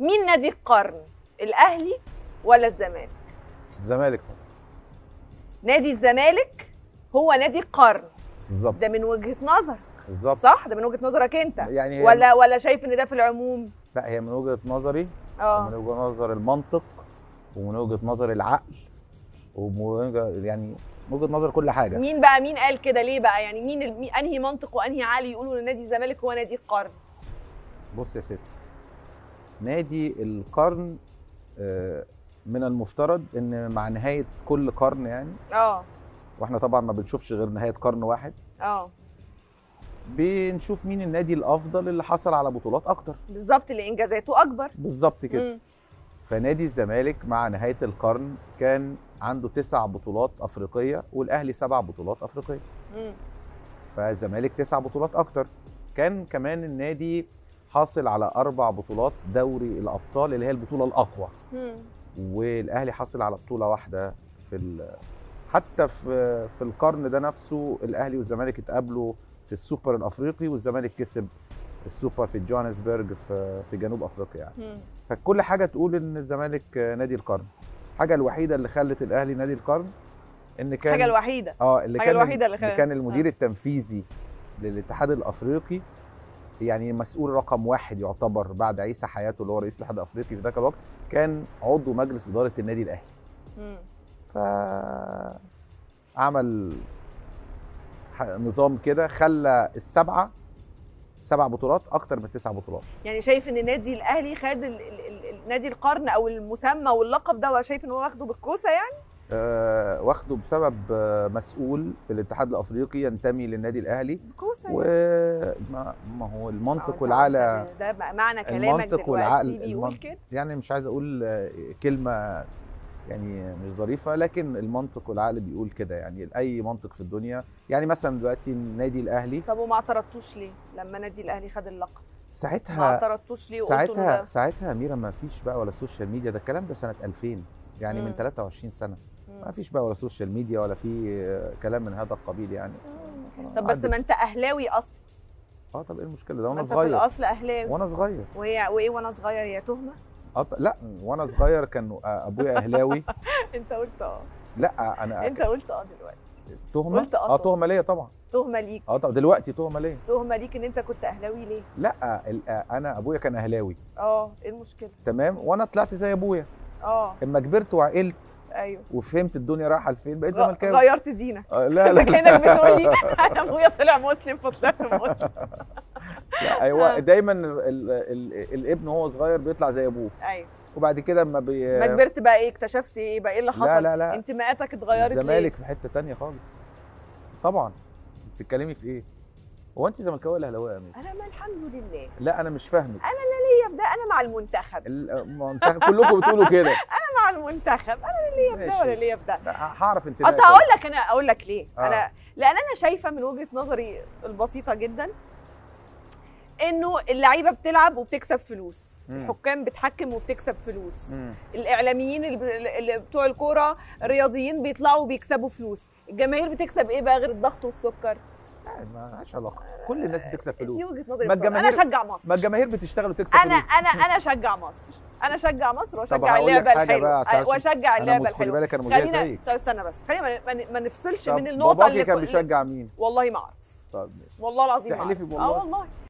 مين نادي القرن؟ الاهلي ولا الزمالك؟ الزمالك. نادي الزمالك هو نادي القرن. بالظبط. ده من وجهة نظرك. بالظبط. صح؟ ده من وجهة نظرك انت يعني هي ولا شايف ان ده في العموم؟ لا، هي من وجهة نظري، من وجهة نظر المنطق، ومن وجهة نظر العقل، يعني من وجهة نظر كل حاجة. مين بقى مين قال كده ليه بقى؟ يعني مين انهي منطق وانهي عقل يقولوا ان نادي الزمالك هو نادي القرن؟ بص يا ستي، نادي القرن من المفترض ان مع نهاية كل قرن يعني واحنا طبعا ما بنشوفش غير نهاية قرن واحد بنشوف مين النادي الافضل اللي حصل على بطولات اكتر. بالظبط، اللي انجازاته اكبر. بالظبط كده. فنادي الزمالك مع نهاية القرن كان عنده 9 بطولات افريقية والاهلي 7 بطولات افريقية. فالزمالك 9 بطولات اكتر. كان كمان النادي حاصل على 4 بطولات دوري الابطال اللي هي البطولة الاقوى. والاهلي حاصل على بطولة واحدة حتى في القرن ده نفسه الاهلي والزمالك اتقابلوا في السوبر الافريقي، والزمالك كسب السوبر في جوهانسبرج في جنوب افريقيا يعني. فكل حاجه تقول ان الزمالك نادي القرن. الحاجه الوحيده اللي خلت الاهلي نادي القرن ان كان الحاجه الوحيده اللي كان المدير التنفيذي للاتحاد الافريقي، يعني مسؤول رقم 1 يعتبر بعد عيسى حياته اللي هو رئيس الاتحاد الافريقي في ذاك الوقت، كان عضو مجلس اداره النادي الاهلي. فعمل نظام كده خلى سبع بطولات اكتر من 9 بطولات. يعني شايف ان النادي الاهلي خد نادي القرن او المسمى واللقب ده، وشايف ان هو واخده بالكوسه يعني؟ واخده بسبب مسؤول في الاتحاد الافريقي ينتمي للنادي الاهلي بالكوسه ما هو المنطق والعقل. ده معنى كلامك دلوقتي بيقول كده. يعني مش عايز اقول كلمه يعني مش ظريفه، لكن المنطق والعقل بيقول كده. يعني اي منطق في الدنيا، يعني مثلا دلوقتي النادي الاهلي. طب وما اعترضتوش ليه لما نادي الاهلي خد اللقب؟ ساعتها ما اعترضتوش ليه وقلتوا ساعتها ميرا ما فيش بقى ولا سوشيال ميديا. ده الكلام ده سنه 2000 يعني من 23 سنه. ما فيش بقى ولا سوشيال ميديا ولا في كلام من هذا القبيل يعني. طب بس ما انت اهلاوي اصلا. طب ايه المشكله؟ ده وانا صغير. انت في الاصل اهلاوي وانا صغير. وايه وانا صغير هي تهمه؟ لا، وانا صغير كان ابويا اهلاوي. انت قلت لا انا انت قلت دلوقتي تهمه. قلت تهمه ليا طبعا. تهمه ليك. طب دلوقتي تهمه ليا. تهمه ليك ان انت كنت اهلاوي ليه؟ لا، انا ابويا كان اهلاوي. ايه المشكله؟ تمام، وانا طلعت زي ابويا. اما كبرت وعقلت ايوه وفهمت الدنيا رايحه لفين بقيت زملكاوي. غيرت دينك. لا كانك بتقولي انا ابويا طلع مسلم فطلعت مسلم. لا، ايوه دايما الابن وهو صغير بيطلع زي ابوه. ايوه. وبعد كده ما كبرت بقى ايه؟ اكتشفت ايه بقى؟ ايه اللي حصل؟ لا انتماءاتك اتغيرت ليه؟ الزمالك في حته ثانيه خالص. طبعا. بتتكلمي في ايه؟ هو انت زملكاويه ولا اهلاويه يا امير؟ انا الحمد لله. لا انا مش فاهمك. انا لا ليا في ده، انا مع المنتخب. كلكم بتقولوا كده. انا مع المنتخب، انا لا ليا في ده ولا ليا في ده. هعرف انتمائك. اصل اقول لك ليه؟ لان انا شايفه من وجهه نظري البسيطه جدا انه اللعيبه بتلعب وبتكسب فلوس، الحكام بتحكم وبتكسب فلوس، الاعلاميين اللي بتوع الكوره الرياضيين بيطلعوا وبيكسبوا فلوس، الجماهير بتكسب ايه بقى غير الضغط والسكر؟ لا، ما لهاش علاقه. كل الناس بتكسب فلوس. دي وجهه نظري. انا اشجع مصر. ما الجماهير بتشتغل وتكسب فلوس. انا اشجع مصر. انا اشجع مصر واشجع اللعبه الحلوه واشجع اللعبه الحلوه. خلي بالك انا مذيع زيك. طب استنى بس، خلينا ما نفصلش من النقطه اللي كان بيشجع مين؟ والله ما اعرف. طب والله العظيم تحلفي والله؟ والله